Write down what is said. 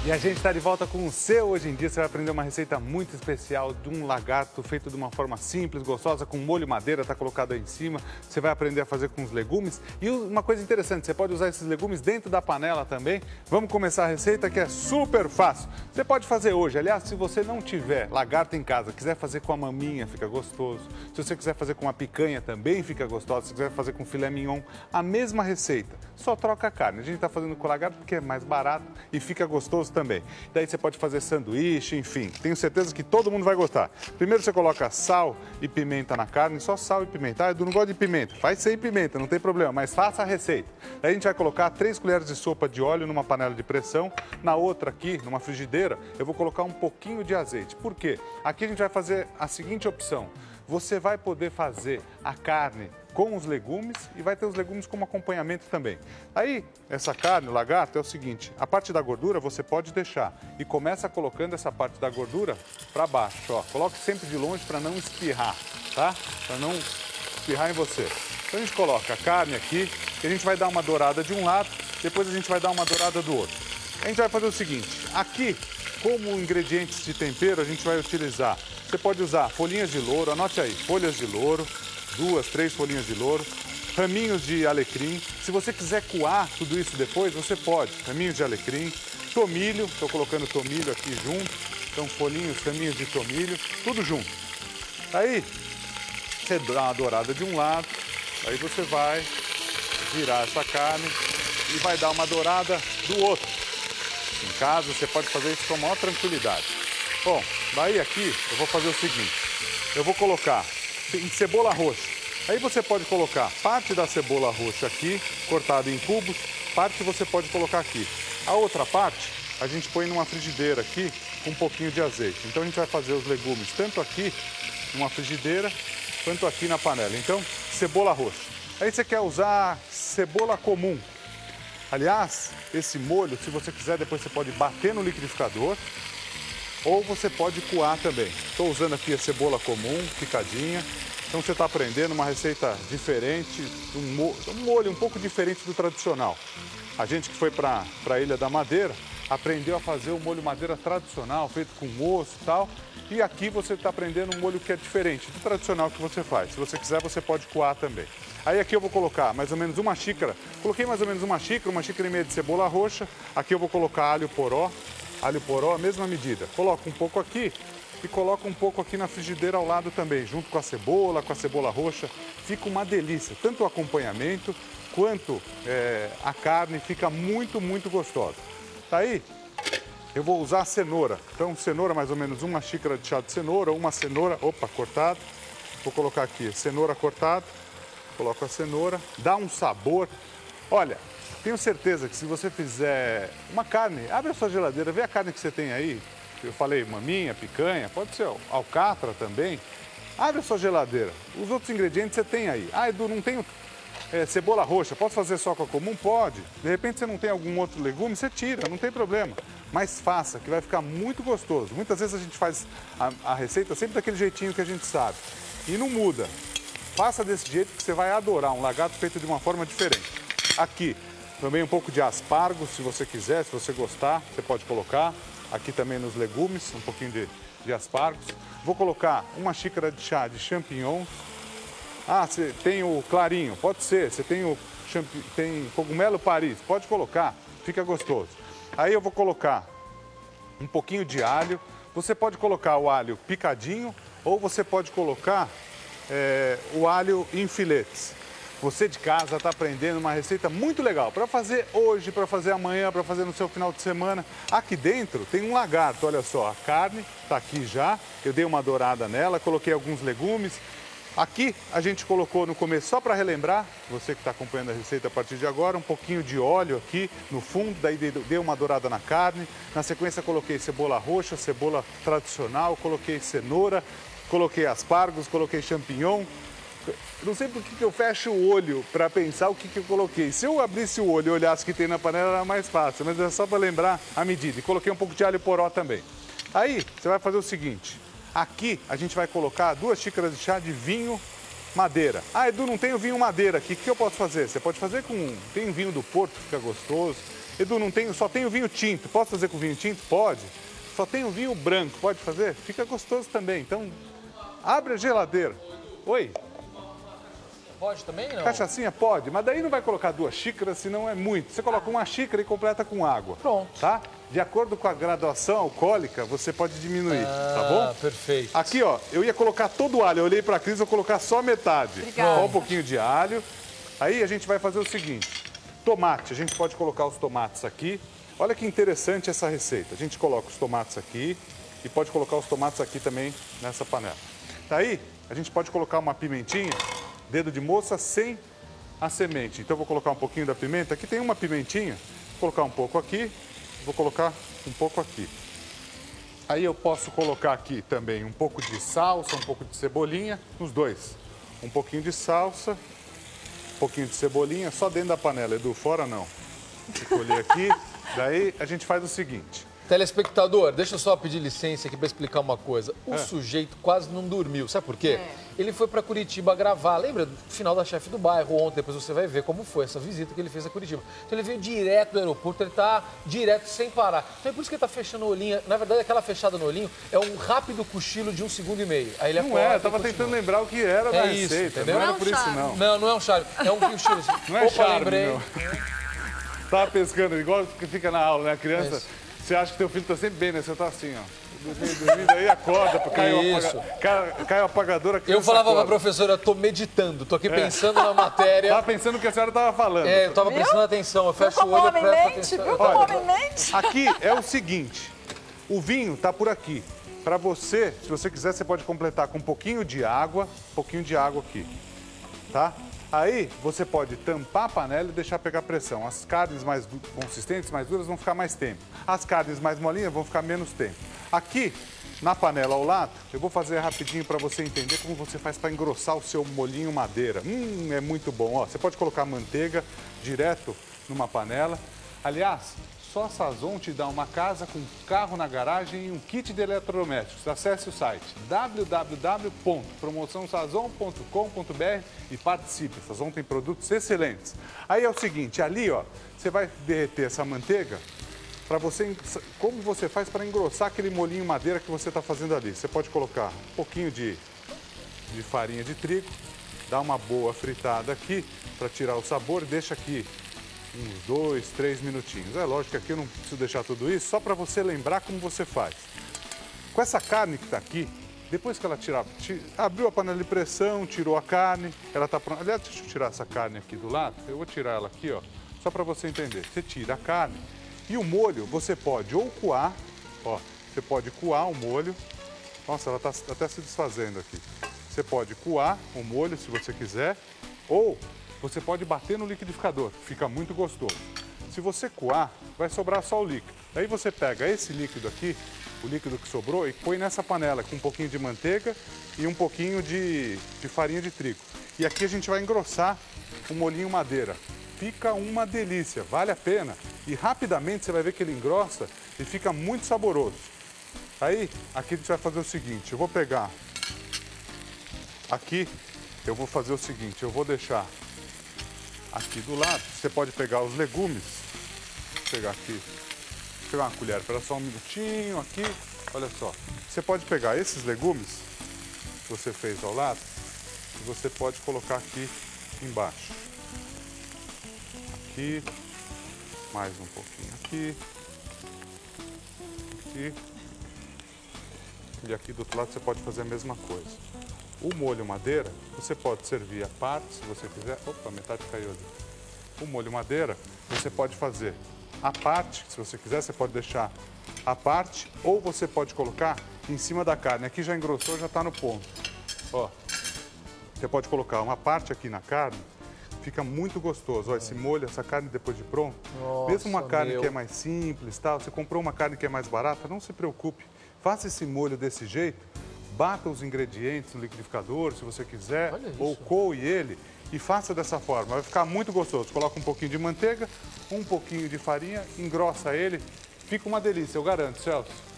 E a gente está de volta com o seu Hoje em Dia. Você vai aprender uma receita muito especial de um lagarto feito de uma forma simples, gostosa, com molho madeira, está colocado aí em cima. Você vai aprender a fazer com os legumes. E uma coisa interessante, você pode usar esses legumes dentro da panela também. Vamos começar a receita que é super fácil. Você pode fazer hoje. Aliás, se você não tiver lagarto em casa, quiser fazer com a maminha, fica gostoso. Se você quiser fazer com a picanha, também fica gostoso. Se quiser fazer com filé mignon, a mesma receita. Só troca a carne. A gente está fazendo com lagarto porque é mais barato e fica gostoso também. Daí você pode fazer sanduíche, enfim. Tenho certeza que todo mundo vai gostar. Primeiro você coloca sal e pimenta na carne, só sal e pimenta. Ah, eu não gosto de pimenta. Faz sem pimenta, não tem problema, mas faça a receita. Daí a gente vai colocar 3 colheres de sopa de óleo numa panela de pressão. Na outra aqui, numa frigideira, eu vou colocar um pouquinho de azeite. Por quê? Aqui a gente vai fazer a seguinte opção. Você vai poder fazer a carne com os legumes e vai ter os legumes como acompanhamento também. Aí, essa carne, o lagarto, é o seguinte, a parte da gordura você pode deixar e começa colocando essa parte da gordura para baixo, ó. Coloque sempre de longe para não espirrar, tá? Para não espirrar em você. Então a gente coloca a carne aqui e a gente vai dar uma dourada de um lado, depois a gente vai dar uma dourada do outro. A gente vai fazer o seguinte, aqui, como ingredientes de tempero, a gente vai utilizar, você pode usar folhinhas de louro, anote aí, folhas de louro, 2, 3 folhinhas de louro, raminhos de alecrim. Se você quiser coar tudo isso depois, você pode. Raminhos de alecrim, tomilho, estou colocando tomilho aqui junto. Então, folhinhos, raminhos de tomilho, tudo junto. Aí, você dá uma dourada de um lado, aí você vai virar essa carne e vai dar uma dourada do outro. Em casa, você pode fazer isso com a maior tranquilidade. Bom, daí aqui, eu vou fazer o seguinte. Eu vou colocar em cebola roxa. Aí você pode colocar parte da cebola roxa aqui, cortada em cubos, parte você pode colocar aqui. A outra parte, a gente põe numa frigideira aqui, com um pouquinho de azeite. Então a gente vai fazer os legumes tanto aqui, numa frigideira, quanto aqui na panela. Então, cebola roxa. Aí você quer usar cebola comum. Aliás, esse molho, se você quiser, depois você pode bater no liquidificador, ou você pode coar também. Estou usando aqui a cebola comum, picadinha. Então você está aprendendo uma receita diferente, um molho um pouco diferente do tradicional. A gente que foi para a Ilha da Madeira aprendeu a fazer o molho madeira tradicional, feito com osso e tal. E aqui você está aprendendo um molho que é diferente do tradicional que você faz. Se você quiser, você pode coar também. Aí aqui eu vou colocar mais ou menos uma xícara. Coloquei mais ou menos uma xícara e meia de cebola roxa. Aqui eu vou colocar alho poró. Alho poró, a mesma medida. Coloca um pouco aqui e coloca um pouco aqui na frigideira ao lado também, junto com a cebola roxa. Fica uma delícia, tanto o acompanhamento quanto a carne, fica muito, muito gostosa. Tá aí? Eu vou usar a cenoura. Então, cenoura, mais ou menos uma xícara de chá de cenoura, uma cenoura, cortada. Vou colocar aqui, cenoura cortada. Coloco a cenoura, dá um sabor. Olha, tenho certeza que se você fizer uma carne, abre a sua geladeira, vê a carne que você tem aí. Eu falei maminha, picanha, pode ser alcatra também. Abre a sua geladeira. Os outros ingredientes você tem aí. Ah, Edu, não tenho cebola roxa, posso fazer só com a comum? Pode. De repente você não tem algum outro legume, você tira, não tem problema. Mas faça, que vai ficar muito gostoso. Muitas vezes a gente faz a receita sempre daquele jeitinho que a gente sabe. E não muda. Faça desse jeito que você vai adorar um lagarto feito de uma forma diferente. Aqui, também um pouco de aspargos, se você quiser, se você gostar, você pode colocar. Aqui também nos legumes, um pouquinho de aspargos. Vou colocar uma xícara de chá de champignons. Ah, você tem o clarinho, pode ser. Você tem cogumelo Paris, pode colocar, fica gostoso. Aí eu vou colocar um pouquinho de alho. Você pode colocar o alho picadinho ou você pode colocar o alho em filetes. Você de casa está aprendendo uma receita muito legal para fazer hoje, para fazer amanhã, para fazer no seu final de semana. Aqui dentro tem um lagarto, olha só, a carne está aqui já, eu dei uma dourada nela, coloquei alguns legumes. Aqui a gente colocou no começo, só para relembrar, você que está acompanhando a receita a partir de agora, um pouquinho de óleo aqui no fundo, daí dei uma dourada na carne. Na sequência coloquei cebola roxa, cebola tradicional, coloquei cenoura, coloquei aspargos, coloquei champignon. Não sei por que eu fecho o olho para pensar o que eu coloquei. Se eu abrisse o olho e olhasse o que tem na panela, era mais fácil, mas é só para lembrar a medida. E coloquei um pouco de alho poró também. Aí, você vai fazer o seguinte. Aqui, a gente vai colocar 2 xícaras de chá de vinho madeira. Ah, Edu, não tenho vinho madeira aqui. O que eu posso fazer? Você pode fazer com... Tem vinho do Porto, que fica gostoso. Edu, não tem, só tem o vinho tinto. Posso fazer com vinho tinto? Pode. Só tem o vinho branco. Pode fazer? Fica gostoso também. Então, abre a geladeira. Oi? Pode também, não? Cachaçinha pode, mas daí não vai colocar 2 xícaras, senão é muito. Você coloca 1 xícara e completa com água. Pronto. Tá? De acordo com a graduação alcoólica, você pode diminuir, tá bom? Perfeito. Aqui, ó, eu ia colocar todo o alho. Eu olhei pra Cris, vou colocar só metade. Obrigada. Só um pouquinho de alho. Aí a gente vai fazer o seguinte. Tomate, a gente pode colocar os tomates aqui. Olha que interessante essa receita. A gente coloca os tomates aqui e pode colocar os tomates aqui também nessa panela. Tá aí? A gente pode colocar uma pimentinha, dedo de moça sem a semente. Então eu vou colocar um pouquinho da pimenta. Aqui tem uma pimentinha, vou colocar um pouco aqui, vou colocar um pouco aqui. Aí eu posso colocar aqui também um pouco de salsa, um pouco de cebolinha, os dois. Um pouquinho de salsa, um pouquinho de cebolinha, só dentro da panela, Edu, fora não. Escolher aqui, daí a gente faz o seguinte. Telespectador, deixa eu só pedir licença aqui para explicar uma coisa. O sujeito quase não dormiu, sabe por quê? Ele foi para Curitiba gravar, lembra do final da Chefe do Bairro ontem, depois você vai ver como foi essa visita que ele fez a Curitiba. Então ele veio direto do aeroporto, ele tá direto sem parar. Então é por isso que ele tá fechando o olhinho, na verdade aquela fechada no olhinho é um rápido cochilo de 1,5 segundo. Aí ele Não é, eu tava tentando lembrar o que era da isso, receita, entendeu? não era Não é um por isso charme. não. Não, não é um charme, é um cochilo. Não é Opa, charme, lembrei. não. Tava pescando, igual que fica na aula, né? A criança, Isso. você acha que teu filho tá sempre bem, né? Você tá assim, ó. Dormindo, aí acorda, Isso. cai o apagador aqui. Eu falava pra professora, tô meditando, tô aqui pensando na matéria. Tava pensando o que a senhora tava falando. É, eu tava prestando atenção, eu fecho o Como olho e homem presto mente, atenção. viu como homem mente? Aqui é o seguinte, o vinho tá por aqui. Para você, se você quiser, você pode completar com um pouquinho de água aqui, tá? Aí você pode tampar a panela e deixar pegar pressão. As carnes mais consistentes, mais duras, vão ficar mais tempo. As carnes mais molinhas vão ficar menos tempo. Aqui, na panela ao lado, eu vou fazer rapidinho para você entender como você faz para engrossar o seu molhinho madeira. É muito bom. Ó, você pode colocar manteiga direto numa panela. Aliás, só a Sazon te dá uma casa com carro na garagem e um kit de eletrodomésticos. Acesse o site www.promoçãosazon.com.br e participe. A Sazon tem produtos excelentes. Aí é o seguinte, ali ó, você vai derreter essa manteiga para você, como você faz para engrossar aquele molhinho madeira que você está fazendo ali. Você pode colocar um pouquinho de farinha de trigo, dar uma boa fritada aqui para tirar o sabor e deixa aqui uns 2, 3 minutinhos. É lógico que aqui eu não preciso deixar tudo isso, só para você lembrar como você faz. Com essa carne que está aqui, depois que ela abriu a panela de pressão, tirou a carne, ela está pronta. Aliás, deixa eu tirar essa carne aqui do lado. Eu vou tirar ela aqui, ó, só para você entender. Você tira a carne e o molho você pode ou coar, ó, você pode coar o molho. Nossa, ela está até se desfazendo aqui. Você pode coar o molho se você quiser, ou você pode bater no liquidificador, fica muito gostoso. Se você coar, vai sobrar só o líquido. Aí você pega esse líquido aqui, o líquido que sobrou, e põe nessa panela com um pouquinho de manteiga e um pouquinho de farinha de trigo. E aqui a gente vai engrossar o molhinho madeira. Fica uma delícia, vale a pena. E rapidamente você vai ver que ele engrossa e fica muito saboroso. Aí, aqui a gente vai fazer o seguinte, eu vou pegar aqui, eu vou fazer o seguinte, eu vou deixar aqui do lado, você pode pegar os legumes, vou pegar aqui, vou pegar uma colher, espera só um minutinho aqui, olha só. Você pode pegar esses legumes que você fez ao lado e você pode colocar aqui embaixo. Aqui, mais um pouquinho aqui, aqui. E aqui do outro lado você pode fazer a mesma coisa. O molho madeira, você pode servir à parte, se você quiser. Opa, metade caiu ali. O molho madeira, você pode fazer à parte, se você quiser, você pode deixar à parte, ou você pode colocar em cima da carne. Aqui já engrossou, já está no ponto. Ó, você pode colocar uma parte aqui na carne, fica muito gostoso. Ó, esse molho, essa carne depois de pronto. Nossa, mesmo uma carne que é mais simples, tal, você comprou uma carne que é mais barata, não se preocupe. Faça esse molho desse jeito, bata os ingredientes no liquidificador, se você quiser, ou coe ele e faça dessa forma. Vai ficar muito gostoso. Coloca um pouquinho de manteiga, um pouquinho de farinha, engrossa ele, fica uma delícia, eu garanto, Celso.